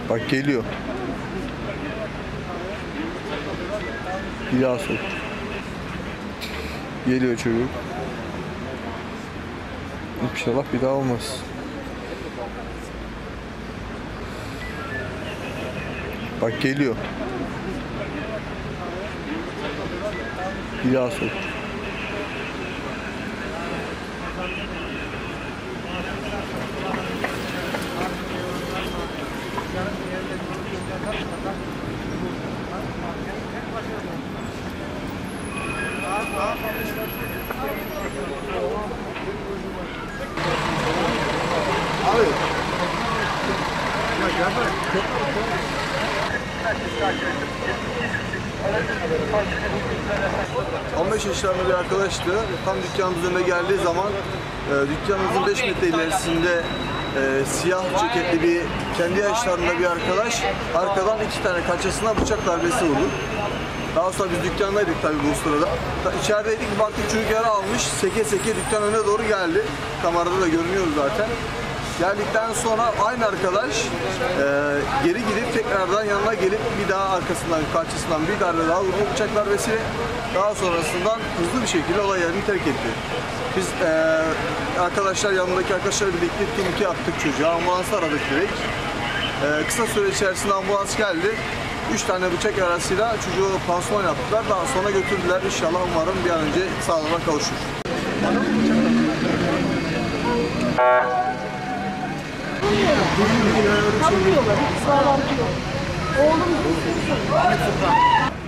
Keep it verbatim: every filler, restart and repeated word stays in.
Bak geliyor. Bir daha sok. Geliyor çocuk. İnşallah bir daha olmaz. Bak geliyor. Bir daha sok. Abi. on beş yaşlarında bir arkadaştı. Tam dükkanımızın önüne geldiği zaman e, dükkanımızın beş metre ilerisinde e, siyah ceketli bir kendi yaşlarında bir arkadaş arkadan iki tane kaçasına bıçak darbesi vurdu. Daha sonra biz dükkandaydık tabii bu sırada. İçerideydik, baktık çocuk yara almış, seke seke dükkan önüne doğru geldi. Kamerada da görünüyor zaten. Geldikten sonra aynı arkadaş e, geri gidip tekrardan yanına gelip bir daha arkasından, karşısından bir darbe daha vurdu bıçak darbesiyle. Daha sonrasından hızlı bir şekilde olay yerini terk etti. Biz e, arkadaşlar, yanındaki arkadaşlarla birlikte turnike attık çocuğa, ambulansı aradık direkt. E, kısa süre içerisinde ambulans geldi. Üç tane bıçak arasıyla çocuğu pansuman yaptılar. Daha sonra götürdüler. İnşallah umarım bir an önce sağlığına kavuşur. Tanımıyorlar, hiç bağlantı yok. Oğlum